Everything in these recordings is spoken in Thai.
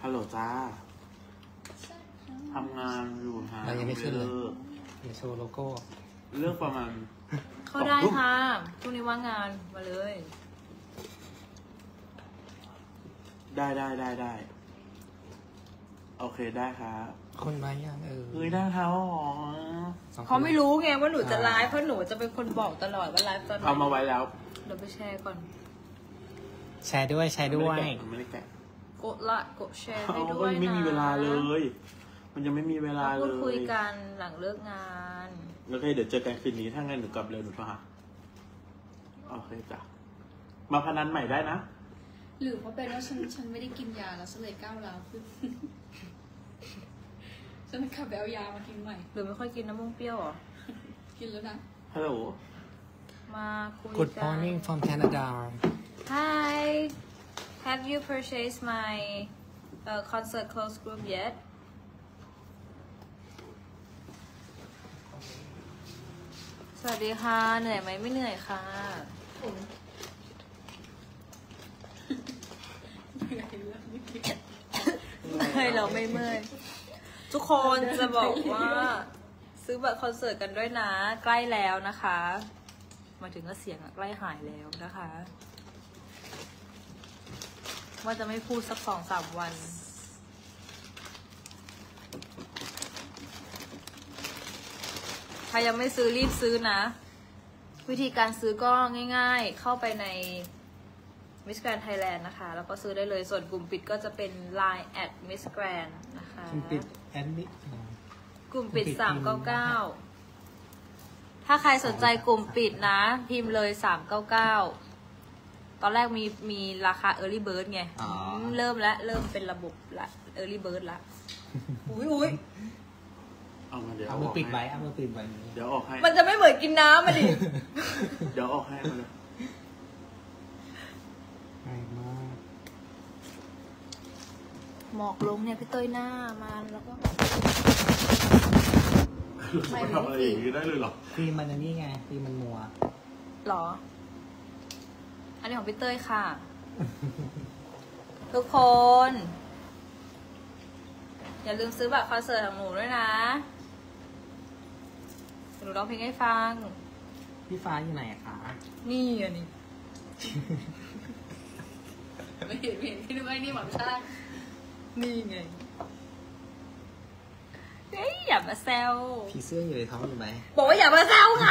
ฮัลโหลจ้าทำงานอยู่ฮะเรายังไม่ขึ้นเลยเดี๋ยวโชว์โลโก้เลือกประมาณเข้าได้ค่ะช่วงนี้ว่างงานมาเลยได้โอเคได้ครับคนมายังเฮ้ยได้ครับหรอเขาไม่รู้ไงว่าหนูจะไลฟ์เพราะหนูจะเป็นคนบอกตลอดว่าไลฟ์ตอนไหนเอามาไว้แล้วเดี๋ยวไปแชร์ก่อนแชร์ด้วยไม่ได้แกะกดละกดแชร์ให้ด้วยนะไม่มีเวลาเลย มันยังไม่มีเวลาเลยพูดคุยกันหลังเลิกงานโอเคเดี๋ยวเจอกันคืนนี้ถ้างั้นหนูกลับเร็วหนูโทรหาโอเคจ้ะมาพนันใหม่ได้นะหรือเพราะเป็นว่าฉันไม่ได้กินยาแล้วฉันเลยก้าวร้าวขึ้นฉันขับไปเอายามากินใหม่หรือไม่ค่อยกินน้ำมันเปรี้ยวหรอกินแล้วนะฮัลโหลมาคุยกัน Good morning from Canada Hi Have you purchased my concert close group yet สวัสดีค่ะเหนื่อยไหมไม่เหนื่อยค่ะไม่เราไม่เมื่อยทุกคนจะบอกว่าซื้อบัตรคอนเสิร์ตกันด้วยนะใกล้แล้วนะคะมาถึงก็เสียงใกล้หายแล้วนะคะว่าจะไม่พูดสัก2-3 วันใครยังไม่ซื้อรีบซื้อนะวิธีการซื้อก็ง่ายๆเข้าไปใน Miss Grand Thailand นะคะแล้วก็ซื้อได้เลยส่วนกลุ่มปิดก็จะเป็น Line @Miss Grand นะคะกลุ่มปิดแอดมิกลุ่มปิด399ถ้าใครสนใจกลุ่มปิดนะพิมพ์เลย399ตอนแรกมีราคา Early Bird ไงเริ่มเป็นระบบละ Early Bird ละอุ้ยเอามือปิดไว้เดี๋ยวออกให้มันจะไม่เหมือนกินน้ำมาดิเดี๋ยวออกให้มาเลยหมอกลงเนี่ยพี่เต้ยหน้ามาแล้วก็ไม่ทำอะไรอย่างนี้ได้เลยหรอฟิล์มมันนี่ไงฟิล์มมันมัวหรออันนี้ของพี่เต้ยค่ะ ทุกคน อย่าลืมซื้อบัตรคอนเสิร์ตของหนูด้วยนะหนูร้องเพลงให้ฟังพี่ฟ้าอยู่ไหนคะนี่อันนี้ไม่เห็นที่นึกว่านี่หวังชาตินี่ไงเฮ้ยอย่ามาแซวผีเสื้ออยู่ในท้องอยู่ไหมบอกว่าอย่ามาแซวไง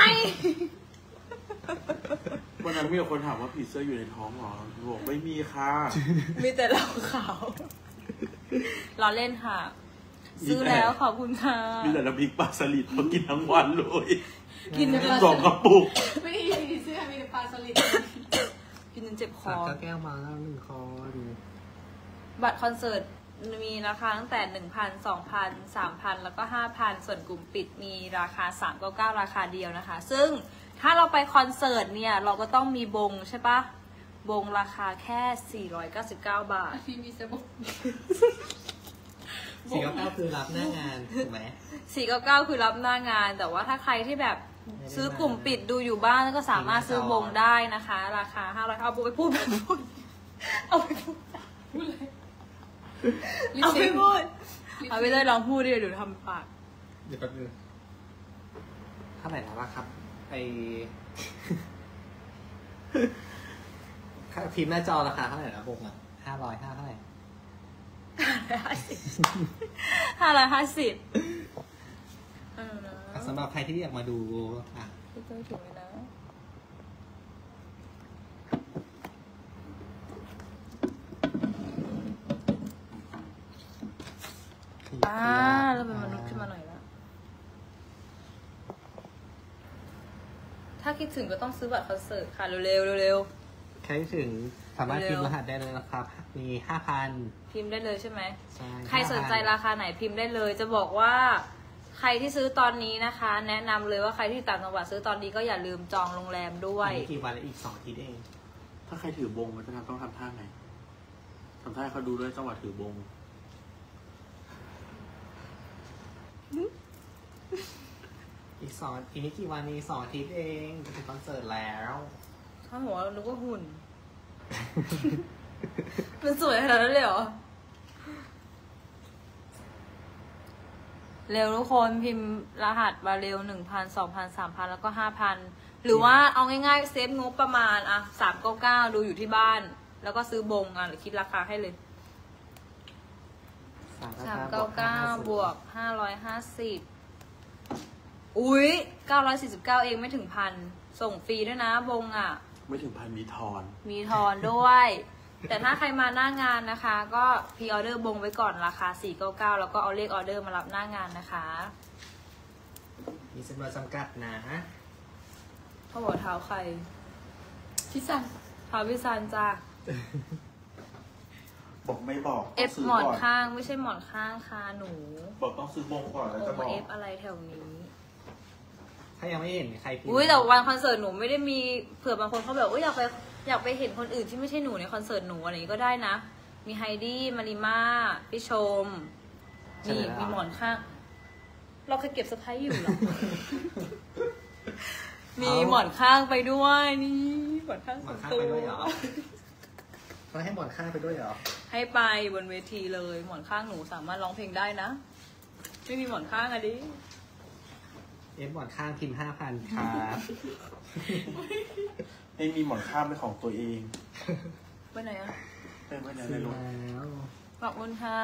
วันนั้นมีคนถามว่าผีเสื้ออยู่ในท้องหรอบอกไม่มีค่ะมีแต่เราขาวเราเล่นค่ะซื้อแล้วขอบคุณค่ะมีแต่น้ำพริกปลาสลิดเขากินทั้งวันเลยกิน 2 กระปุกไม่ได้มีเสื้อมีแต่ปลาสลิดกินจนเจ็บคอแก้วมาแล้ว1 คอดูบัตรคอนเสิร์ตมีราคาตั้งแต่ 1,000 2,000 3,000 แล้วก็ 5,000 ส่วนกลุ่มปิดมีราคา399ราคาเดียวนะคะซึ่งถ้าเราไปคอนเสิร์ตเนี่ยเราก็ต้องมีบงใช่ปะบงราคาแค่499 บาทมีสบง 499คือรับหน้างานถูกไหม 499คือรับหน้างานแต่ว่าถ้าใครที่แบบซื้อกลุ่มปิดดูอยู่บ้านก็สามารถซื้อบงได้นะคะราคา500เอาไปพูดแบบพูดเอาไปพูดเอาไปพูดเอาไปเลยลองพูดดิเดี๋ยวทำปากเดี๋ยวแป๊บนึงเท่าไหร่แล้วครับพิมพ์หน้าจอราคาเท่าไหร่นะบงอ่ะ500เท่าไหร่ 550 สำหรับใครที่อยากมาดูอ่ะพี่เต้ยถูกไหมนะเราเป็นมนุษย์ขึ้นมาหน่อยละถ้าคิดถึงก็ต้องซื้อบัตรคอนเสิร์ตค่ะเร็วใครคิดถึงสามารถพิมพ์รหัสได้เลยนะครับมี 5,000 พิมพ์ได้เลยใช่ไหมใช่ใครสนใจราคาไหนพิมพ์ได้เลยจะบอกว่าใครที่ซื้อตอนนี้นะคะแนะนำเลยว่าใครที่ต่างจังหวัดซื้อตอนนี้ก็อย่าลืมจองโรงแรมด้วยกี่วันแล้วอีก2 อาทิตย์เองถ้าใครถือบงมันจะต้องทำท่าไหนทำท่าเขาดูด้วยจังหวัดถือบงอีกไม่กี่วันนี้2 อาทิตย์เองจะถึงคอนเสิร์ตแล้วถ้าหัวเรานึกว่าหุ่นมันสวยขนาดนั้นเลยเหรอเร็วทุกคนพิมพ์รหัสมาเร็ว 1,000 2,000 3,000 แล้วก็ 5,000 หรือว่าเอาง่ายๆเซฟงบประมาณอ่ะ399ดูอยู่ที่บ้าน แล้วก็ซื้อบงอ่ะหรือคิดราคาให้เลย 399บวก550อุ๊ย949เองไม่ถึงพันส่งฟรีด้วยนะบงอ่ะไม่ถึงพันมีทอนมีทอนด้วย แต่ถ้าใครมาหน้างานนะคะ ก็พรีออเดอร์บงไว้ก่อนราคา499แล้วก็เอาเลขออเดอร์มารับหน้างานนะคะมีจำนวนจำกัดนะเขาบอกเท้าใครพี่ซันเท้าพิซานจ้าบอกไม่บอกเอฟซื้หมอนก่ข้างไม่ใช่หมอนข้างค่ะหนูบอกต้องซื้อบงก่อนแล้วโอจะบมาอกเอฟอะไรแถวนี้ถ้ายังไม่เห็นใครพิมพ์อุ้ยแต่วันคอนเสิร์ตหนูไม่ได้มีเผื่อบางคนเขาแบบอยากไปเห็นคนอื่นที่ไม่ใช่หนูในคอนเสิร์ตหนูอะไรอย่างนี้ก็ได้นะ มีไฮดี้มาริมาพี่ชมนี่มีหมอนข้าง เราเคยเก็บสไพรส์อยู่เหรอ มีหมอนข้างไปด้วยนี่หมอนข้างหมส่อวน นข้างตัวไปด้วยเหรอต้องให้หมอนข้างไปด้วยเหรอให้ไปบนเวทีเลย หมอนข้างหนูสามารถร้องเพลงได้นะ ไม่มีหมอนข้างอะดิเอฟหมอนข้างพิมพ์5,000ครับให้มีหมอนข้างเป็นของตัวเองไปไหนอะเป็นไว้ในซื้อรถแล้วขอบคุณค่ะ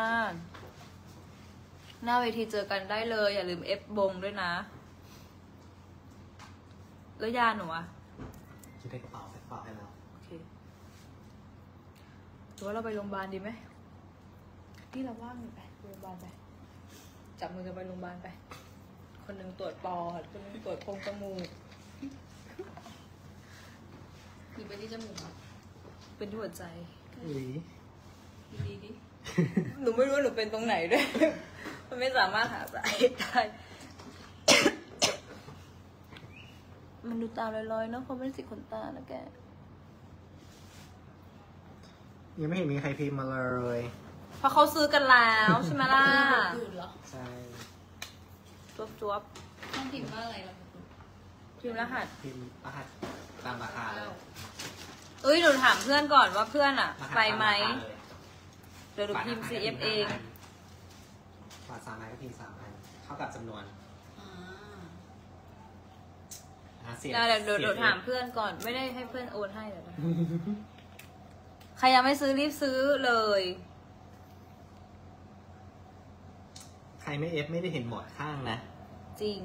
หน้าเวทีเจอกันได้เลย อย่าลืมเอฟบงด้วยนะ แล้วยาหนูอะคิดในกระเป๋าใส่กระเป๋าให้แล้วโอเคหรือว่าเราไปโรงพยาบาลดีไหมที่เราว่างอยู่ไปโรงพยาบาลไป จับมือกันไปโรงพยาบาลไป คนหนึ่งตรวจปอด คนหนึ่งตรวจโพรงจมูกหรือไปที่จมูกอ่ะเป็นที่หัวใจอุ้ยดีดิหนูไม่รู้ว่าหนูเป็นตรงไหนด้วย มันไม่สามารถหาสาเหตุได้ มันดูตาลอยๆเนาะเพราะไม่ได้สีขนตานะแกยังไม่เห็นมีใครพิมพ์มาเลยเพราะเขาซื้อกันแล้วใช่ไหมล่ะดูดเหรอใช่จวบต้องพิมพ์ว่าอะไรล่ะๆพิมพ์รหัสพิมพ์รหัสตามราคาเลยเอ้ยหนูถามเพื่อนก่อนว่าเพื่อนอะรหัสไปไหมตาราคาเลยเดี๋ยวหนูพิมพ์ CF เองบาท3,000ก็พิมพ์3,000เท่ากับจำนวนอ่าเสียเดี๋ยวถามเพื่อนก่อนไม่ได้ให้เพื่อนโอนให้เดี๋ยวนะ ใครยังไม่ซื้อรีบซื้อเลยใครไม่เอฟไม่ได้เห็นหมอนข้างนะจริง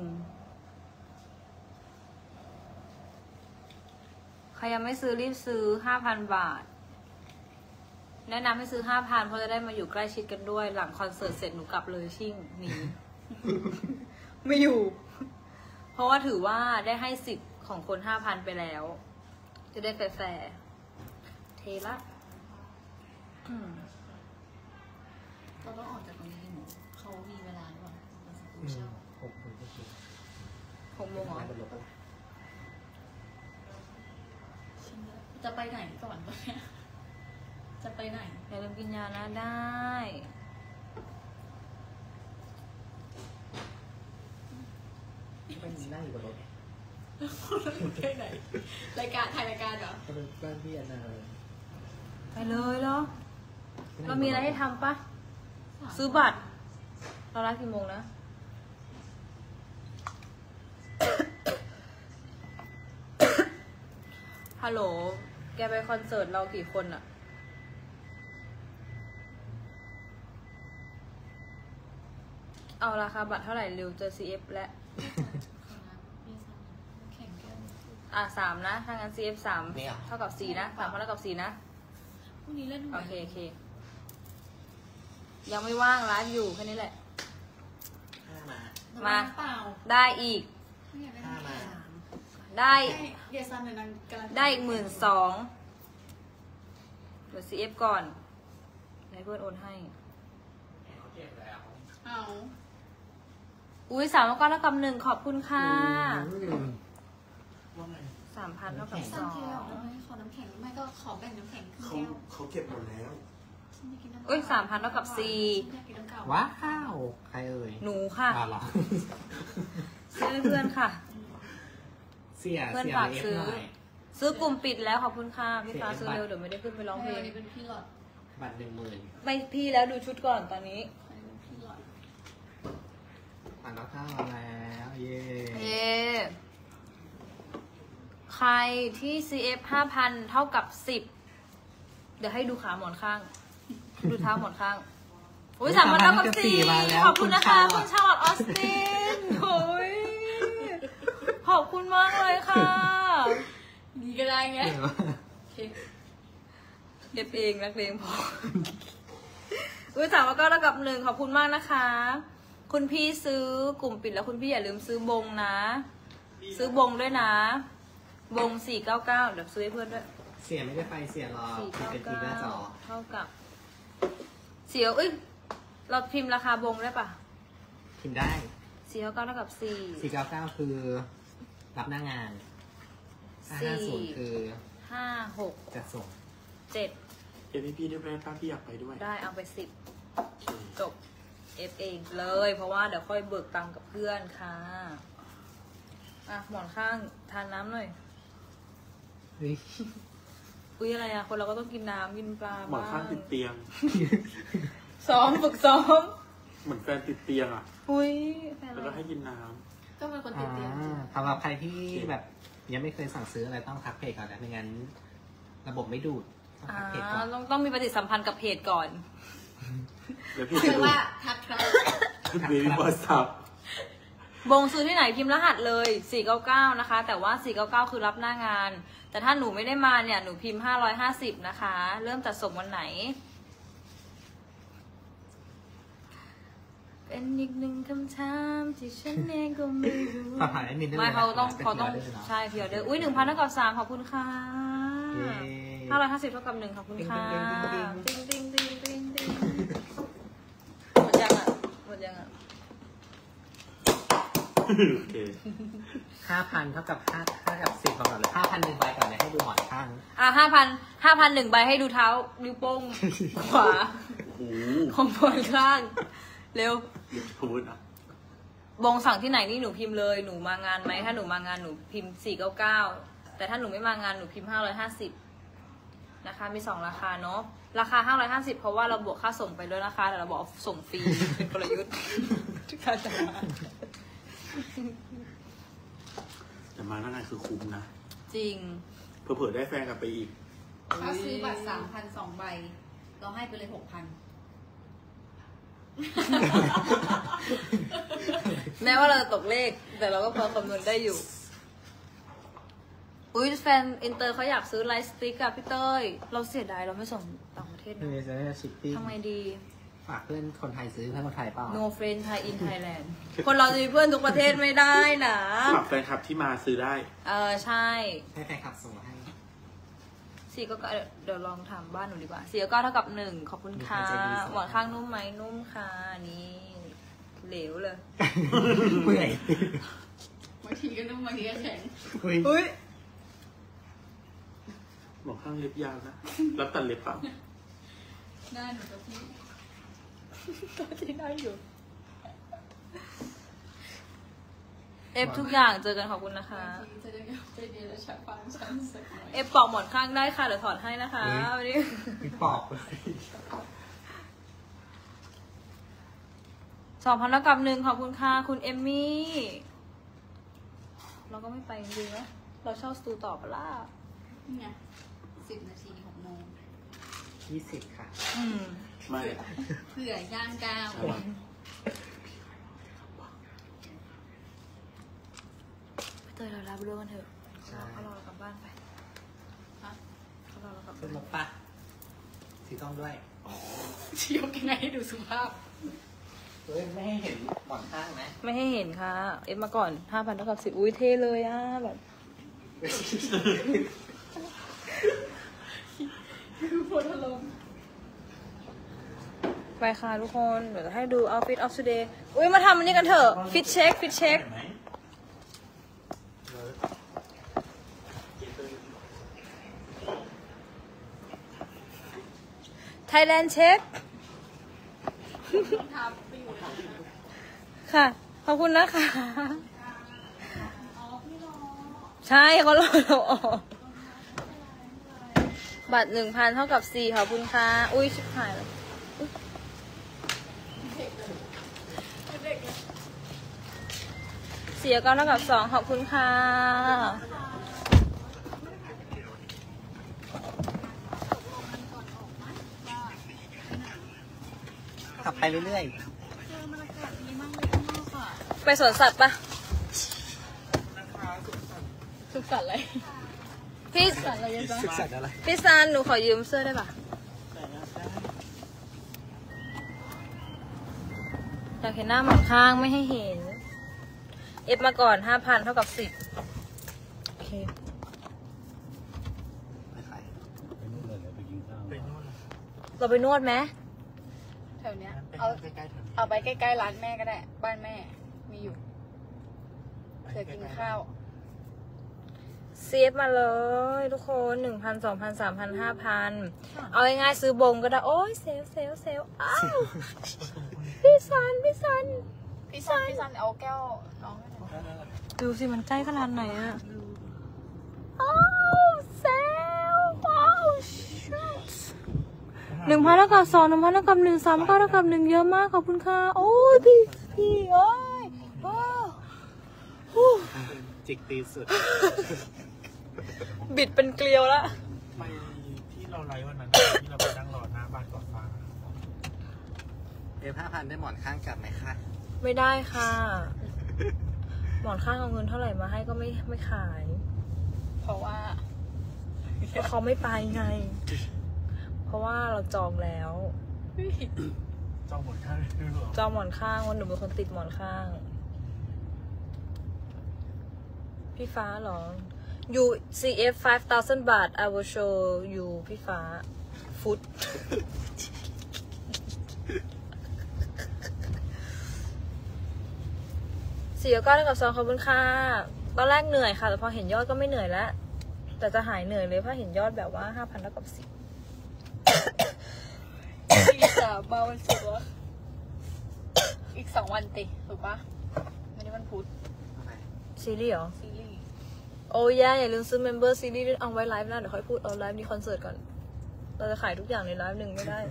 ใครยังไม่ซื้อรีบซื้อ 5,000 บาท แนะนำให้ซื้อ 5,000 เพราะจะได้มาอยู่ใกล้ชิดกันด้วย หลังคอนเสิร์ตเสร็จหนูกลับเลยชิ่งหนี ไม่อยู่ เพราะว่าถือว่าได้ให้สิทธิ์ของคน 5,000 ไปแล้ว จะได้แฟร์ๆเทละอืมเราต้องออกจากตรงนี้หนูเขามีเวลาด้วยเราจะดูเช่า 6,000ก็คือ 6 โมงเหรอไม่เป็นลบปะล่ะจะไปไหนก่อนวะเนี่ยจะไปไหนอย่าลืมกินยานะได้เป็นนั่งอยู่บนรถไปไหนรายการถ่ายรายการเหรอก็เป็นบ้านพี่อนาไปเลยเหรอ เรามีอะไรให้ทำปะ ซื้อบัตร เรารับกี่โมงนะ ฮัลโหล แกไปคอนเสิร์ตเรากี่คนอะเอาราคาบัตรเท่าไหร่เร็วเจอ CF และแข่งกัน 3 นะ ถ้างั้น CF 3 เท่ากับ4นะ3เท่ากับ4นะพรุ่งนี้เล่นโอเค ยังไม่ว่างไลฟ์อยู่แค่นี้แหละมามาเปล่าได้อีกไม่อยากได้แข่งได้เยซันเนี่ยนางกำลังได้อีก12,000เดี๋ยว CF ก่อนให้เพื่อนโอนให้เอาอุ้ย3แล้วก็แล้วกับ1ขอบคุณค่ะว่าไง 3,000เท่ากับซันเทียวให้ขอน้ำแข็งไม่ก็ขอแบ่งน้ำแข็งครึ่งเขาแก้วเขาเก็บหมดแล้วฉันอยากกินน้ำเอ้ย3,000เท่ากับฉันอยากกินน้ำเก่าว้าว ใครเอ่ย 4หนูค่ะอ่าเหรอซื้อให้เพื่อนค่ะเสียเพื่อนเสียฝากเอฟซื้อหน่อยซื้อกลุ่มปิดแล้วขอบคุณค่ะพี่ฟ้าเสียซื้อเร็วเดี๋ยวไม่ได้ขึ้นไปร้องเพลอังนนี้เป็นพี่หลอดบัตร10,000 ไม่พี่แล้วดูชุดก่อนตอนนี้อันนี้เป็นพี่หลอด 399มาแล้วเย้เย้ใครที่ CF 5,000 เท่ากับ 10 เดี๋ยวให้ดูขาหมอนข้าง ดูเท้าหมอนข้าง อุ้ย3,000 เท่ากับ 4 ขอบคุณนะคะคุณชาลอตออสตินโอ้ยขอบคุณมากเลยค่ะดีก็ได้ไงโอเคเก็บเองนักเลงพอ อุ้ย3,900 เท่ากับ 1 ขอบคุณมากนะคะ คุณพี่ซื้อกลุ่มปิดแล้วคุณพี่อย่าลืมซื้อบงนะ ซื้อบงด้วยนะ บง499เดี๋ยวซื้อให้เพื่อนด้วยเสียไม่ได้ไปเสียรอเป็นทีหน้าจอ 499เท่ากับเสียวเอ้ยเราพิมพ์ราคาบงได้ปะพิมพ์ได้ 499เท่ากับ4 499คือรับหน้างาน550คือ 5 6 จะส่ง 7 เอพี่ได้ไหมป้าพี่อยากไปด้วยได้เอาไปโอเค 10จบ F เองเลย เพราะว่าเดี๋ยวค่อยเบิกตังค์กับเพื่อนค่ะอ่ะหมอนข้างทานน้ำหน่อยเฮ้ยอุ้ยอะไรอ่ะคนเราก็ต้องกินน้ำกินปลาหมอนข้างติดเตียงซ้อมฝึกซ้อมเหมือนแฟนติดเตียงอ่ะอุ้ยแฟนแล้วเราก็ให้กินน้ก็เป็นคนติดเตียงจริงสำหรับใครที่แบบยังไม่เคยสั่งซื้ออะไรต้องทักเพจก่อนนะไม่งั้น ระบบไม่ดูดต้องทักเพจก่อนต้องมีปฏิสัมพันธ์กับเพจก่อนำแล้วพี่เรีจะยกดูว่าทักครับเบบี้บอสซับบงซื้อที่ไหนพิมพ์รหัสเลย 499 นะคะ แต่ว่า 499 คือรับหน้างาน แต่ถ้าหนูไม่ได้มาเนี่ย หนูพิมพ์ 550 นะคะ เริ่มจัดส่งวันไหน เป็นอีกหนึ่งคำถามที่ฉันเองก็ไม่รู้ฝากผ่านแอดมินได้เลยไม่นะเขาต้องเป็นเขาต้องพรีออเดอร์เนอะใช่พิออเดอร์อุ้ย 1,000 เท่ากับ 3 ขอบคุณค่ะเย้ 550 เท่ากับ 1 ขอบคุณค่ะติ๊งติ๊งติ๊งติ๊งติ๊งหมดยังอ่ะ หมดยังอ่ะโอเค 5,000 เท่ากับ10ก่อนเลย5,000 1ใบก่อนเลยให้ดูหมอนข้างอ่ะ5,000 1 ใบให้ดูเท้านิ้วโป้งขวาโอ้โหของบนข้าง เร็วเดี๋ยวพูดอ่ะบงสั่งที่ไหนนี่หนูพิมพ์เลย หนูมางานไหมถ้าหนูมางานหนูพิมพ์ 499 แต่ถ้าหนูไม่มางานหนูพิมพ์ 550 นะคะ มี 2 ราคาเนาะ ราคา 550 เพราะว่าเราบวกค่าส่งไปด้วยนะคะ แต่เราบอกส่งฟรี เป็นกลยุทธ์ทุกการจัดมาแต่มาหน้างานคือคุ้มนะจริงเผื่อๆได้แฟนกลับไปอีกถ้าซื้อบัตร3,000 2 ใบ เราให้ไปเลย 6,000 แม้ว่าเราจะตกเลข แต่เราก็พอคำนวณได้อยู่ อุ้ยแฟนอินเตอร์เขาอยากซื้อไลท์สติ๊กอะพี่เต้ย เราเสียดายเราไม่ส่งต่างประเทศเพื่นะอจะได้ชิปปิ้งทำไงดีฝากเพื่อนคนไทยซื้อเพื่อนคนไทยเปล่า No friend Thai in Thailand คนเราจะมีเพื่อนทุกประเทศไม่ได้นะสำหรับแฟนคลับที่มาซื้อได้ใช่ให้แฟนคลับส่งมาให้สี่ก็เดี๋ยวลองถามบ้านหนูดีกว่าสี่ก็เท่ากับ 1 ขอบคุณค่ะ หมอนข้างนุ่มไหมนุ่มค่ะ นี่เหลวเลยเมื่อยบางทีก็นุ่มบางทีก็แข็งอุ้ยบอกข้างเล็บยาวนะ รับตัดเล็บเปล่าหน้าหนูกับพี่ตัวที่ได้อยู่ เอฟทุกอย่างเจอกันขอบคุณนะคะบางทีจะได้ใจดีและชักฟังฉันสักหน่อยเอฟปอกหมอนข้างได้ค่ะ เดี๋ยวถอดให้นะคะวันนี้มีปอก 2,000 แล้วกับ 1 ขอบคุณค่ะ คุณเอมมี่ เราก็ไม่ไปจริงๆนะเราเช่าสตูต่อปะล่ะนี่ไง10 นาที 6 โมง 20 ค่ะไม่เผื่อย่างก้าวไปเตยเรารับเรื่องกันเถอะใช่เขารอเรากลับบ้านไปฮะเขารอเรากลับขึ้บ้าน นรถปะสีต้องด้วยเชียวยังไงให้ดูสุภาพเฮ้ยไม่ให้เห็นหมอนข้างนะไม่ให้เห็นค่ะ เอฟมาก่อน 5,000 เท่ากับ 10 อุ้ยเท่เลยอ่ะแบบคือโพธลมไปค่ะทุกคน เดี๋ยวจะให้ดู outfit of today อุ้ยมาทำอันนี้กันเถอะ fit check fit check Thailand check ทับไปอยู่แล้วค่ะ ขอบคุณนะคะ ใช่เขารอเราออกบัตร 1,000 เท่ากับ 4 ขอบคุณค่ะ อุ้ยชิบหายแล้วเสียก็เท่ากับ2ขอบคุณค่ะขับไปเรื่อยไปสวนสัตว์ปะสุขสันต์อะไรพี่สันต์อะไรยังไงๆศึกษาอะไรพี่ซานหนูขอยืมเสื้อได้ปะอยากเห็นหน้าหมอนข้างไม่ให้เห็น เอฟมาก่อน 5,000 เท่ากับ10โอเคไปขายเราไปนวดไหมแถวเนี้ย เอาไปใกล้ๆร้านแม่ก็ได้ บ้านแม่ มีอยู่เดี๋ยวกินข้าวเซฟมาเลยทุกคน 1,000 2,000 3,000 5,000 เอาง่ายๆซื้อบงก็ได้ โอ้ยเซลอ้าว พี่ซันพี่ซันเอาแก้วน้องให้หน่อยดูสิมันใกล้ขนาดไหนอะอ้าวเซลอ้าวชุด1,000 เท่ากับ2 1,000 เท่ากับ1 3,9 เท่ากับ1เยอะมากขอบคุณค่ะ โอ้ยพี่โอ้ยโอ้ฮู้จิกตีสุดบิดเป็นเกลียวละไปที่เราไลฟ์วันนั้น ที่เราไปนั่งรอหน้าบ้านก่อนฟ้า 5,000ได้หมอนข้างกลับไหมคะไม่ได้ค่ะ หมอนข้างเอาเงินเท่าไหร่มาให้ก็ไม่ขายเพราะว่าเพราะเขาไม่ไปไง เพราะว่าเราจองแล้วจองหมดค่าด้วยหรอจองหมอนข้างวันหนูเป็นคนติดหมอนข้าง พี่ฟ้าเหรอ you CF 5,000 บาท I will show you พี่ฟ้า ฟุต 4 9 กับ2ขอบคุณค่ะ ตอนแรกเหนื่อยค่ะ แต่พอเห็นยอดก็ไม่เหนื่อยแล้ว แต่จะหายเหนื่อยเลยเพราะเห็นยอดแบบว่า 5,000 แล้วกับ10 อีก3 มาวันศุกร์วะอีก2 วันติถูกปะวันนี้วันพุธซีรีส์เหรอซีรีส์โอ้ยอย่าลืมซื้อเมมเบอร์ซีรีส์เอาไว้ไลฟ์นะเดี๋ยวค่อยพูดเอาไลฟ์นี้คอนเสิร์ตก่อน เราจะขายทุกอย่างในไลฟ์หนึ่งไม่ได้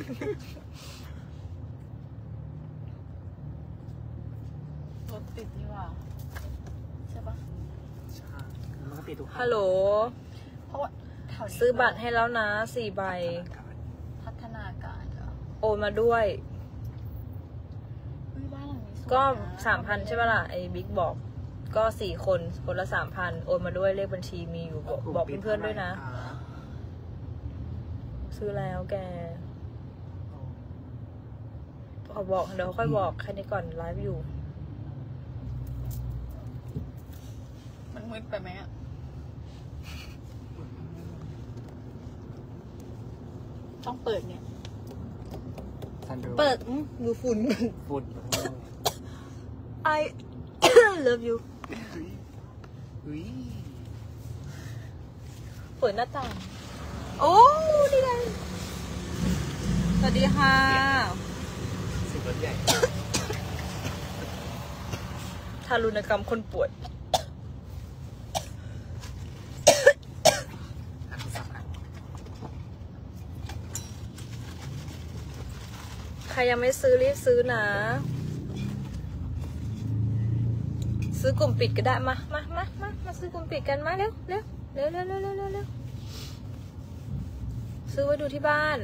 รถติดนี่หว่าใช่ปะใช่มันก็ติดทุกฮัลโหลเพราะว่าแถวนี้ซื้อบัตรให้แล้วนะ4 ใบพัฒนาการเหรอโอนมาด้วยอุ้ยบ้านหลังนี้สวยนะก็ 3,000 ใช่ปะล่ะ ไอ้บิ๊กบอก ก็ 4 คนคนละ 3,000 โอนมาด้วยเลขบัญชีมีอยู่บอกเพื่อนๆด้วยนะ ซื้อแล้วแกขอบอกเดี๋ยวค่อยบอกแค่นี้ก่อนไลฟ์อยู่มันมืดไปไหมอ่ะ ต้องเปิดเนี่ยเปิดดูฝุ่นฝุ่น I love you อุ้ยเปิดหน้าต่าง โอ้ดีไงสวัสดีค่ะสิ่งรถใหญ่ทารุณกรรมคนป่วย ใครยังไม่ซื้อรีบซื้อนะ ซื้อกลุ่มปิดก็ได้มาซื้อกลุ่มปิดกันมาเร็วซื้อไว้ดูที่บ้าน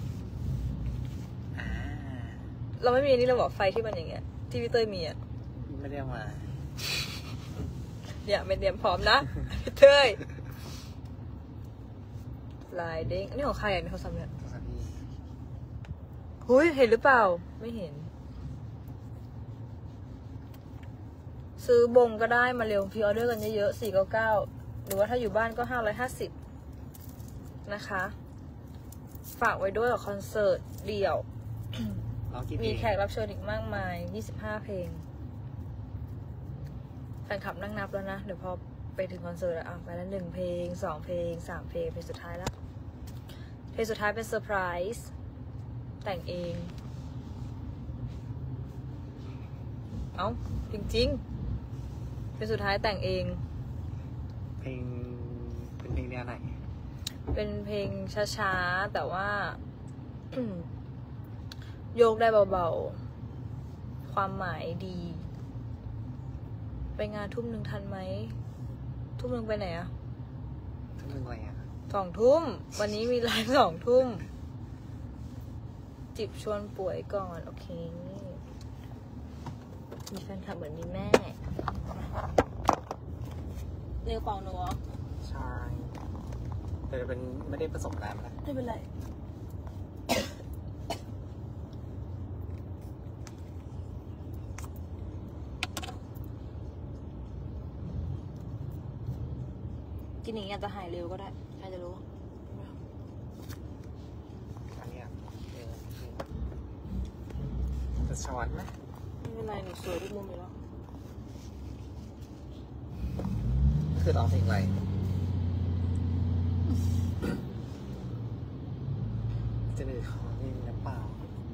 เราไม่มีอันนี้เราบอกไฟที่มันอย่างเงี้ย ที่พี่เต้ยมีอ่ะไม่ได้มาเนี่ยไม่เตรียมพร้อมนะ พี่เต้ยลายเด้งอันนี้ของใครอ่ะในโทรศัพท์เนี่ยโทรศัพท์พี่หุยเห็นหรือเปล่า ไม่เห็น ซื้อบงก็ได้มาเร็วพรีออเดอร์กันเยอะๆ499หรือว่าถ้าอยู่บ้านก็550นะคะ ฝากไว้ด้วยกับคอนเสิร์ตเดี่ยวร้องกี่เพลมีงแขกรับเชิญอีกมากมาย25 เพลง แฟนคลับนั่งนับแล้วนะ เดี๋ยวพอไปถึงคอนเสิร์ตอ่ะไปแล้ว1 เพลง2 เพลง3 เพลงเพลงสุดท้ายแล้ว เพลงสุดท้ายเป็นเซอร์ไพรส์แต่งเอง เอ้าจริงๆเพลงสุดท้ายแต่งเองเพลงเป็นเพลงแนวไหนเป็นเพลงช้าๆ แต่ว่า โยกได้เบาๆ ความหมายดี เพไปงานทุ่มหนึ่งทันไหม ทุ่มหนึ่งไปไหนอะทุ่มหนึ่งอะไรอ่ะ 2 ทุ่ม วันนี้มีไลฟ์2 ทุ่ม จิบชวนป่วยก่อน โอเค มีแฟนคลับเหมือนมีแม่เรียกเปล่าหนูเหรอใช่แต่เป็นไม่ได้ผสมน้ำนะไม่เป็นไร กินอย่างนี้อาจจะหายเร็วก็ได้ ใครจะรู้อันเนี้ยจะช้อนไหมไม่เป็นไรหนูสวยทุกมุมอยู่แล้วคือร้องเพลงอะไรจะดื้อคอนี่หรือเปล่า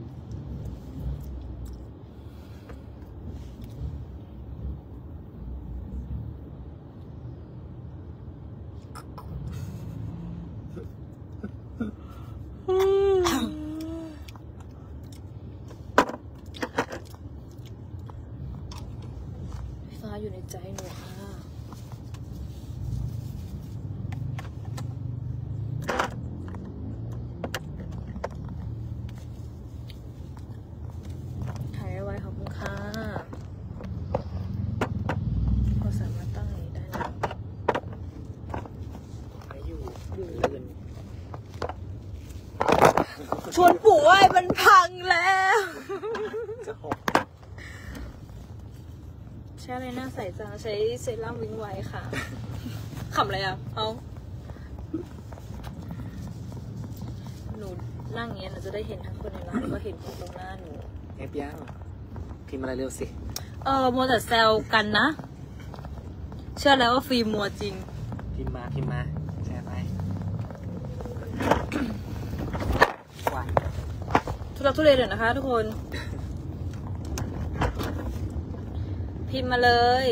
พี่ฟ้าอยู่ในใจหนูค่ะ ถ่ายไว้ขอบคุณค่ะเราสามารถตั้งอย่างนี้ได้นะไม่อยู่ลื่นชวนป่วยมันพังแล้วจะหกใช้อะไรหน้าใสจังใช้เซรั่มวิงไวค่ะ ขำอะไรอ่ะ เอาหนูนั่งอย่างเงี้ยหนูจะได้เห็นทั้งคนในร้านแล้วก็เห็นคนตรงหน้าหนูเอฟย่างพิมพ์อะไรเร็วสิมัวแต่แซวกันนะ เชื่อแล้วว่าฟิล์มมัวจริงพิมพ์มาแชร์ไปวันทุลักทุเลเดี๋ยวนะคะทุกคน พิมพ์มาเลย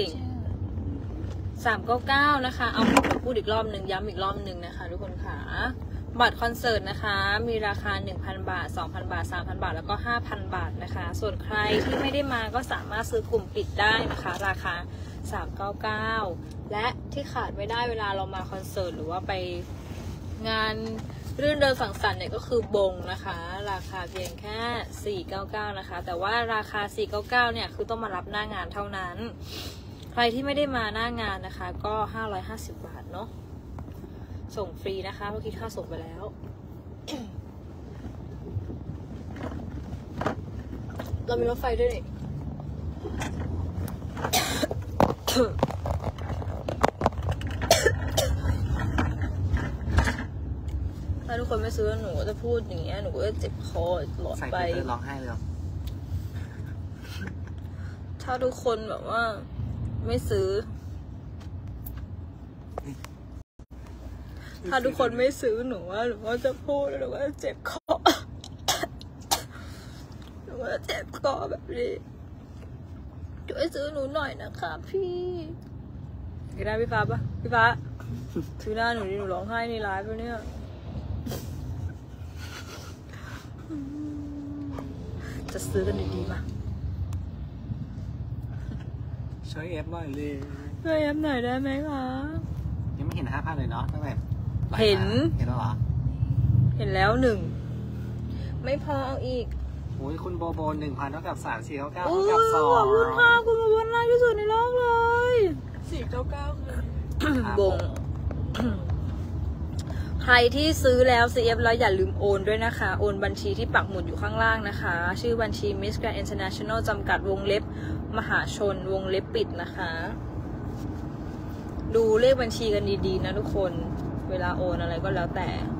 399นะคะ เอาพูดอีกรอบหนึ่งย้ำอีกรอบหนึ่งนะคะ ทุกคนค่ะบัตรคอนเสิร์ตนะคะ มีราคา 1,000 บาท 2,000 บาท 3,000 บาทแล้วก็ 5,000 บาทนะคะ ส่วนใครที่ไม่ได้มาก็สามารถซื้อกลุ่มปิดได้นะคะ ราคา399และที่ขาดไม่ได้เวลาเรามาคอนเสิร์ตหรือว่าไปงานรื่นเริงสังสรรค์เนี่ยก็คือบงนะคะ ราคาเพียงแค่499นะคะแต่ว่าราคา499เนี่ยคือต้องมารับหน้างานเท่านั้นใครที่ไม่ได้มาหน้างานนะคะก็550 บาทเนาะส่งฟรีนะคะเมื่อกี้ค่าส่งไปแล้ว เรามีรถไฟด้วยนี่ ถ้าทุกคนไม่ซื้อหนูก็จะพูดอย่างเงี้ยหนูก็จะเจ็บคอตลอดใส่ไปไปร้องไห้เลยถ้าทุกคนแบบว่าไม่ซื้อ ถ้าทุกคนไม่ซื้อหนูว่าจะพูดแล้วหนูก็จะเจ็บคอ หนูก็จะเจ็บคอแบบนี้ช่วยซื้อหนูหน่อยนะคะพี่ได้พี่ฟ้าปะพี่ฟ้าซื้อหน้าหนูดิหนูร้องไห้ในไลฟ์แล้วเนี่ยจะซื้อกันดีๆป่ะช่วยเอฟหน่อยเลยช่วยแอปหน่อยได้ไหมคะยังไม่เห็น5,000เลยเนาะตั้งแต่เห็นเห็นแล้วเหรอเห็นแล้ว1ไม่พอเอาอีกโอ้ยคุณโบ1,000เท่ากับ3,499 โอ้เท่าย กับขอบคุณค่ะ 2 คุณมาบนไลน์ที่สุดในโลกเลย 499 คือบง ใครที่ซื้อแล้ว CF แล้วอย่าลืมโอนด้วยนะคะ โอนบัญชีที่ปักหมุดอยู่ข้างล่างนะคะ ชื่อบัญชี Miss Grand International จำกัดวงเล็บมหาชนวงเล็บปิดนะคะ ดูเลขบัญชีกันดีๆนะทุกคนเวลาโอนอะไรก็แล้วแต่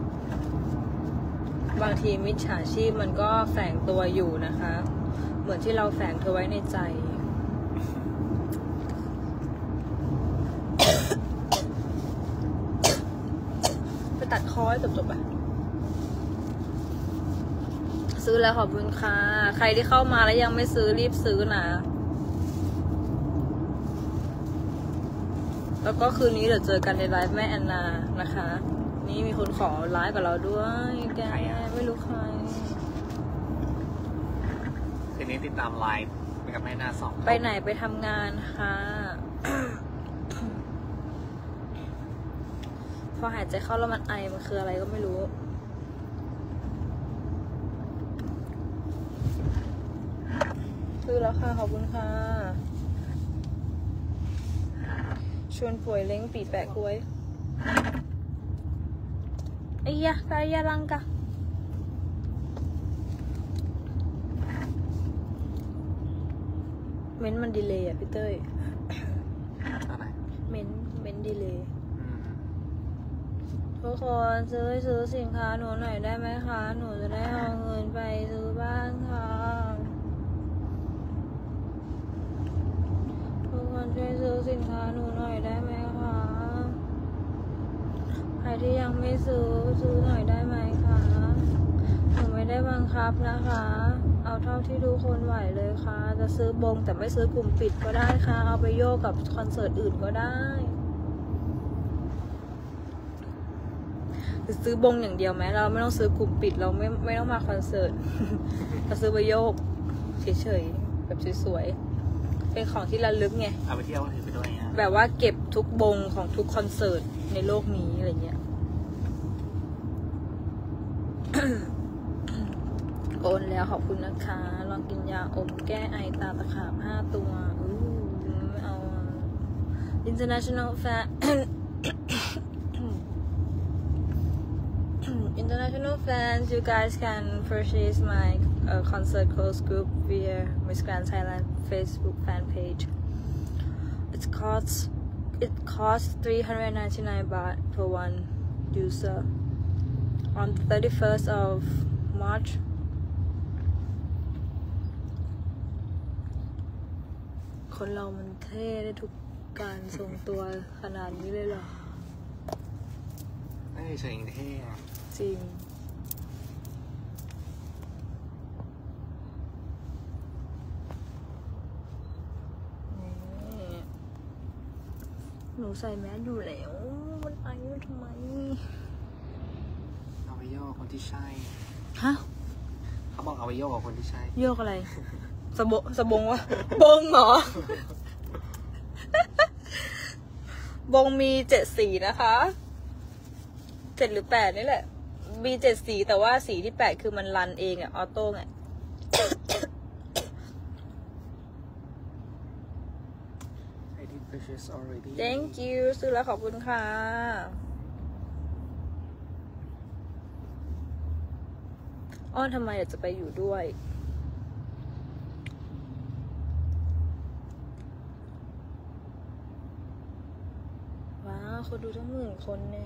บางทีมิจฉาชีพมันก็แฝงตัวอยู่นะคะ เหมือนที่เราแฝงเธอไว้ในใจ ไปตัดคอให้จบๆไปซื้อแล้วขอบคุณค่ะ ใครที่เข้ามาแล้วยังไม่ซื้อรีบซื้อนะ แล้วก็คืนนี้เดี๋ยวเจอกันในไลฟ์แม่แอนนานะคะ นี่มีคนขอไลฟ์กับเราด้วยแกไม่รู้ใครคืนนี้ติดตามไลฟ์ไปกับแม่นา2 ไปไหนไปทำงานค่ะพอหายใจเข้าแล้วมันไอมันคืออะไรก็ไม่รู้ซื้อแล้วค่ะขอบคุณค่ะชวนป่วยเล้งปีแปะกล้วยไอ้ยะกายาลังกะเม้นมันดีเลยอ่ะพี่เต้ยอะไรเม้นดีเลยทุกคนซื้อสินค้าหนูหน่อยได้ไหมคะหนูจะได้เอาเงินไปซื้อบ้านค่ะทุกคนช่วยซื้อสินค้าหนูหน่อยได้ไหมคะใครที่ยังไม่ซื้อหน่อยได้ไหมคะหนูไม่ได้บังคับนะคะเอาเท่าที่ทุกคนไหวเลยค่ะจะซื้อบงแต่ไม่ซื้อกลุ่มปิดก็ได้ค่ะเอาไปโยกกับคอนเสิร์ตอื่นก็ได้หรือซื้อบงอย่างเดียวไหมเราไม่ต้องซื้อกลุ่มปิดเราไม่ต้องมาคอนเสิร์ต เราซื้อไปโยกเฉยๆแบบสวยๆเป็นของที่ระลึกไงเอาไปเที่ยวถือไปด้วยอ่ะแบบว่าเก็บทุกบงของทุกคอนเสิร์ตในโลกนี้อะไรเงี้ย โอนแล้วขอบคุณนะคะ ลองกินยาอมแก้ไอตาตะขาบ5 ตัวไม่เอา international fan international fans you guys can purchase my concert close group via Miss Grand Thailand Facebook fan page it costs 399 baht per one user on the 31st of Marchคนเรามันเท่ได้ทุกการทรงตัวขนาดนี้เลยเหรอเอ้ยเฉยเท่อะจริงนี่หนูใส่แมสอยู่แล้วมันไออยู่ทำไมเอาไปโยกกับคนที่ใช่ฮะเขาบอกเอาไปโยกกับคนที่ใช่โยกอะไร สบงวะ บงเหรอ บงมี7 สีนะคะ7 หรือ 8นี่แหละ มี7 สีแต่ว่าสีที่8คือมันรันเองอะออโต้ไง I did purchase already thank you ซื้อแล้วขอบคุณค่ะอ้อนทำไมเดี๋ยวจะไปอยู่ด้วยว้าวคนดูทั้ง10,000 คนเนี่ย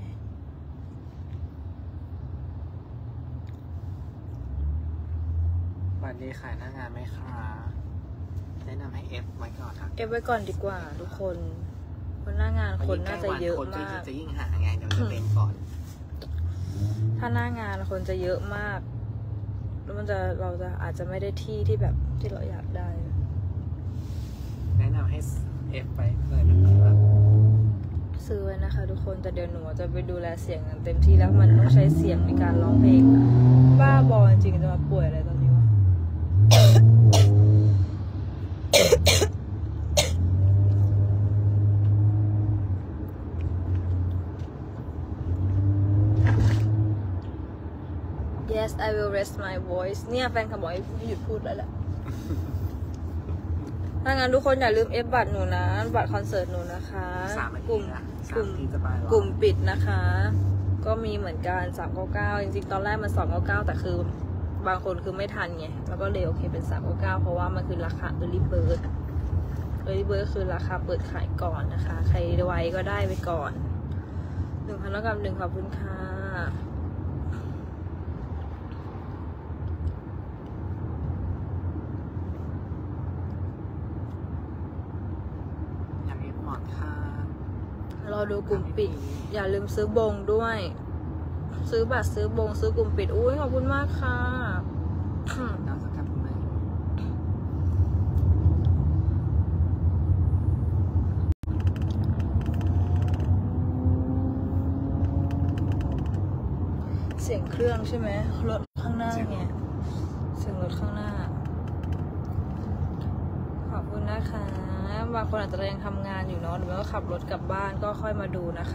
วันนี้ขายหน้างานไหมคะแนะนำให้ F ไว้ก่อนครับเก็บไว้ก่อนดีกว่าทุกคนคนหน้างานคนน่าจะเยอะคนมากจะยิ่งหาไงเดี๋ยวจะเป็นก่อนถ้าหน้างานคนจะเยอะมากแล้วเราจะอาจจะไม่ได้ที่ที่แบบที่เราอยากได้แนะนำให้ F ไปเลยนะครับซื้อไว้นะคะทุกคนแต่เดี๋ยวหนูจะไปดูแลเสียงอย่างเต็มที่แล้วมันต้องใช้เสียงในการร้องเพลงบ้าบอจริงๆจะมาป่วยอะไรตอนนี้วะ Yes I will rest my voice เนี่ยแฟนคลับบอกให้หยุดพูดแล้วแหละ ถ้างั้นทุกคนอย่าลืม F บัตรหนูนะบัตรคอนเสิร์ตหนูนะคะกลุ่มที่จะไปกลุ่มปิดนะคะ ก็มีเหมือนกัน399จริงๆตอนแรกมัน299แต่คือบางคนคือไม่ทันไงแล้วก็เลยโอเคเป็น399เพราะว่ามันคือราคา Early Bird Early Bird คือราคาเปิดขายก่อนนะคะใครไวก็ได้ไปก่อน 1,000 แล้วกับ1ขอบคุณค่ะยัง F หมอนค่ะรอดูกลุ่มปิดอย่าลืมซื้อบงด้วย ซื้อบัตรซื้อบงซื้อกลุ่มปิดอุ้ยขอบคุณมากค่ะเราจะกลับมาเสียงเครื่องใช่ไหมรถข้างหน้าไงเสียงรถข้างหน้า ขอบคุณนะคะบางคนอาจจะยังทำงานอยู่เนาะหรือว่าขับรถกลับบ้านก็ค่อยมาดูนะคะ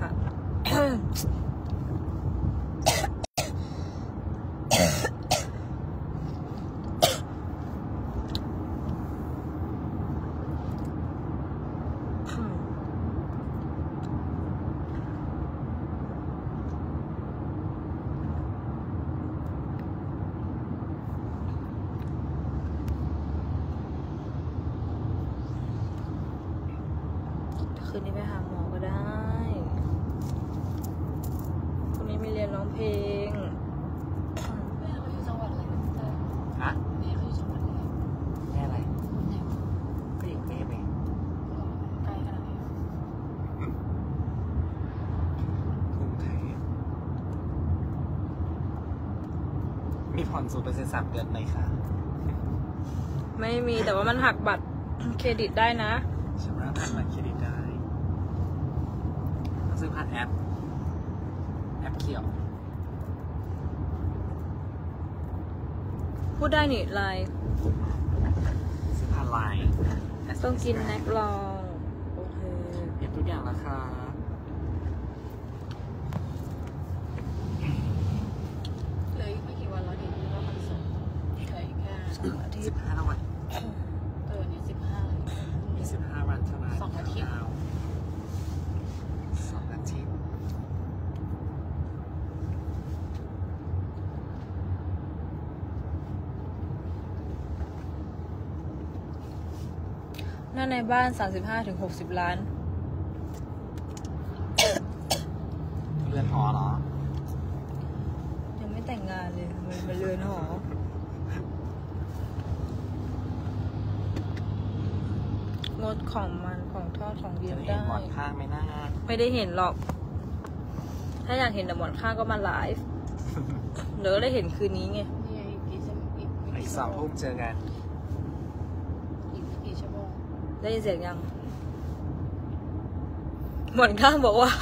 คืนนี้ไปหาหมอก็ได้พรุ่งนี้มีเรียนร้องเพลงแม่เขาอยู่จังหวัดอะไรนะฮะแม่เขาอยู่จังหวัดอะไรแม่อะไรไหนวะก็อยู่เมย์เองไกลขนาดนี้กรุงเทพมีผ่อน0% 3 เดือนไหมคะไม่มีแต่ว่ามันหักบัตร เครดิตได้นะชำระผ่านบัตรเครดิตได้ต้องซื้อผ่านแอปเขียวพูดได้นี่ไลน์ซื้อผ่านไลน์ต้องกินแน็กลองโอเคเห็นทุกอย่างราคาเหลืออีกไม่กี่วันแล้วดิที่ว่าคอนเสิร์ตเหลืออีกแค่ 2 อาทิตย์ 15 วันเนี่ย15 มี15 วันเท่านั้น 2 อาทิตย์ 2 อาทิตย์หน้าในบ้าน 35-60 ล้านเรือนหอเหรอยังไม่แต่งงานเลย มันเรือนหอ งดของมันของทอดของเย็จะนได้เห็นได้หมอนข้างไหมนะไม่ได้เห็นหรอก ถ้าอยากเห็นแต่หมอนข้างก็มาไลฟ์ เดี๋ยวก็ได้เห็นคืนนี้ไงนี่อีกอีก2 ทุ่มเจอกันอีกกี่ชั่วโมงได้ยินเสียงยัง หมอนข้างบอกว่า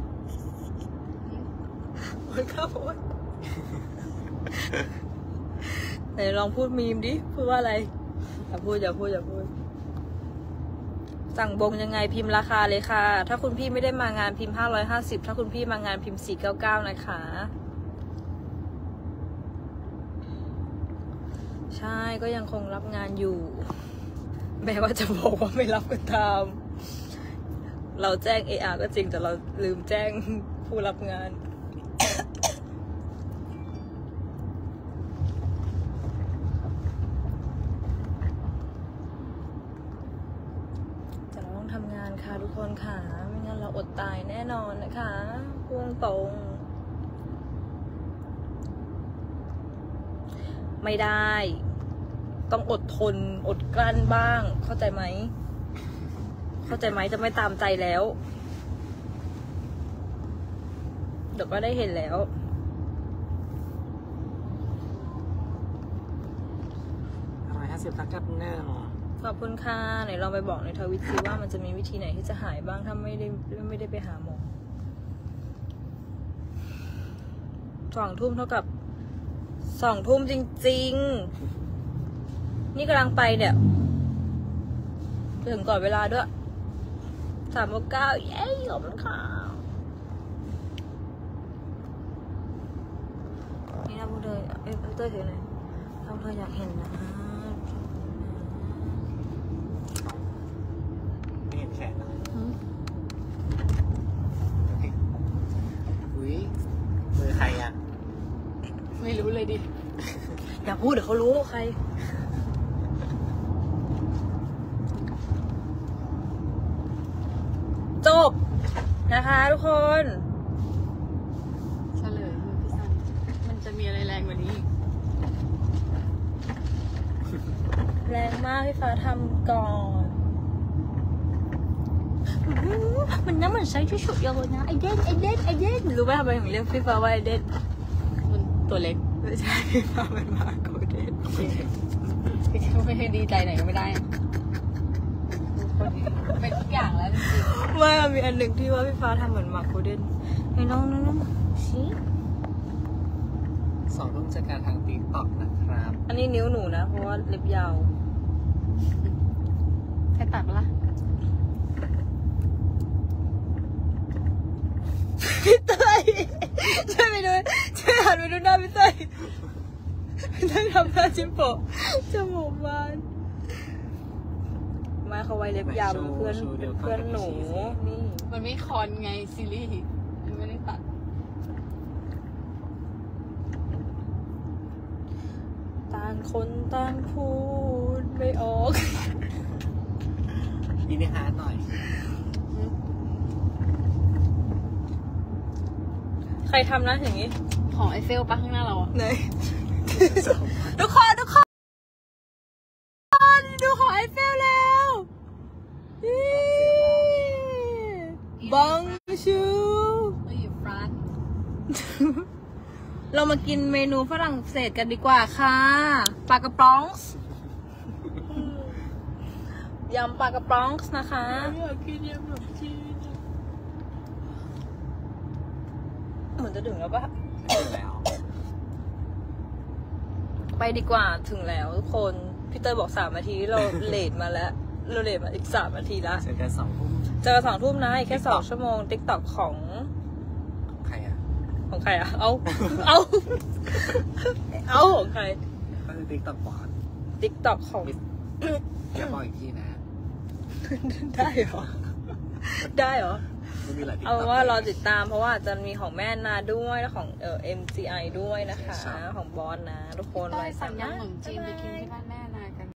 หมอนข้างบอกว่า ไหนลองพูดมีมดิ พูดว่าอะไร อย่าพูด สั่งบงยังไงพิมพ์ราคาเลยค่ะ ถ้าคุณพี่ไม่ได้มางานพิมพ์550ถ้าคุณพี่มางานพิมพ์499นะคะ ใช่ก็ยังคงรับงานอยู่ แม้ว่าจะบอกว่าไม่รับก็ตาม เราแจ้ง AR ก็จริงแต่เราลืมแจ้งผู้รับงาน แต่เราต้องทำงานค่ะทุกคนค่ะ ไม่งั้นเราอดตายแน่นอนนะคะพุ่งตรง ไม่ได้ ต้องอดทนอดกลั้นบ้าง เข้าใจไหม เข้าใจไหมจะไม่ตามใจแล้ว เดี๋ยวก็ได้เห็นแล้ว 150 ทักกับ1 ขอบคุณค่ะไหนลองไปบอกในทวิตซิว่ามันจะมีวิธีไหนที่จะหายบ้างถ้าไม่ได้ไปหาหมอ2 ทุ่มเท่ากับ2 ทุ่มจริงๆ นี่กำลังไปเนี่ยถึงก่อนเวลาด้วย3:09เย้ขอบคุณค่ะนี่นะพูดเลยพูดเตอร์ถือหน่อยถ้าเธออยากเห็นนะไม่เห็นแขนนะอุ้ยมือใครอ่ะไม่รู้เลยดิอย่าพูดเดี๋ยวเขารู้ว่าใคร จบนะคะทุกคนเฉลยคือพี่ซันมันจะมีอะไรแรงกว่านี้อีกแรงมากพี่ฟ้าทำก่อนมันน้ำเหมือนใช้ชุดๆเยอะนะไอเด่นรู้ไหมทำไมถึงเรียกพี่ฟ้าว่าไอเด่นมันตัวเล็กไม่ใช่พี่ฟ้าเป็นมาโกเด่นไม่ให้ดีใจไหนก็ไม่ได้เป็นทุกอย่างแล้วจริงไม่มันมีอันหนึ่งที่ว่าพี่ฟ้าทำเหมือนมาโกเด่นไอ้น้องชี้ 2 ทุ่มเจอกันทางTikTok นะครับอันนี้นิ้วหนูนะเพราะว่าเล็บยาวๆใครตัดปะล่ะพี่เต้ยช่วยไปดูช่วยหันไปดูหน้าพี่เต้ยพี่เต้ยทำหน้าจิ้มโปะจมูกบานมาเขาไว้เล็บยาวเป็นเพื่อนหนูนี่มันไม่คอนไงซีรีส์มันไม่ได้ตัดต่างคนต่างพูดไม่ออกยินดีฮาร์ดหน่อยใครทำหน้าอย่างนี้ของไอเฟลปะข้างหน้าเราอะไหน ทุกคนดูของไอเฟลแล้วบังชูเราอยู่ฟรานซ์เรามากินเมนูฝรั่งเศสกันดีกว่าค่ะปลากระป๋องส์ยำปลากระป๋องส์นะคะอยากกินยำแบบจีนเหมือนจะถึงแล้วปะแล้วไปดีกว่าถึงแล้วทุกคนพี่เตยบอก3 นาทีเราเลทมาแล้วเราเลทมาอีก3 นาทีละเจอกัน2 ทุ่มเจอ2 ทุ่มนะอีกแค่2 ชั่วโมง TikTok ของใครอ่ะของใครอะเอาของใครก็คือติ๊กต็อกบอร์ด TikTok ของอย่าบอกอีกทีนะได้เหรอ ได้เหรอไม่มีหลายติ๊กเอาต็อกว่ารอติดตามเพราะว่าจะมีของแม่นาด้วยและของMCI ด้วยนะคะใช่ของบอสนะ ทุกคนได้รายสั่สั่งงยำขนมจีนไปกินที่บ้านแม่